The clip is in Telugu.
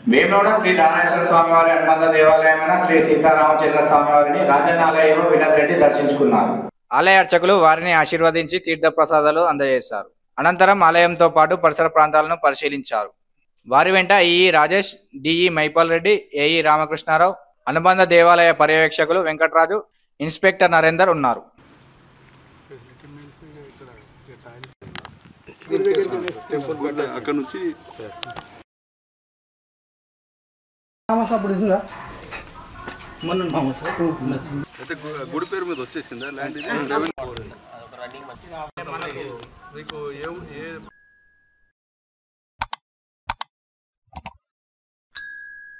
వేములవాడ శ్రీ నారాయణ స్వామివారి హనుమంత దేవాలయమైన శ్రీ సీతారామచంద్ర స్వామివారిని రాజన్న ఆలయంలో వినోద్ రెడ్డి దర్శించుకున్నారు. ఆలయ అర్చకులు వారిని ఆశీర్వదించి తీర్థ ప్రసాదాలు అందజేశారు. అనంతరం ఆలయంతో పాటు పరిసర ప్రాంతాలను పరిశీలించారు. వారి వెంట EE Rajesh, DE Maipal Reddy, AE Ramakrishnarao, అనుబంధ దేవాలయ పర్యవేక్షకులు వెంకటరాజు, ఇన్స్పెక్టర్ నరేందర్ ఉన్నారు. గుడి పేరు మీద వచ్చేసిందా ల్యాండ్ ఇది?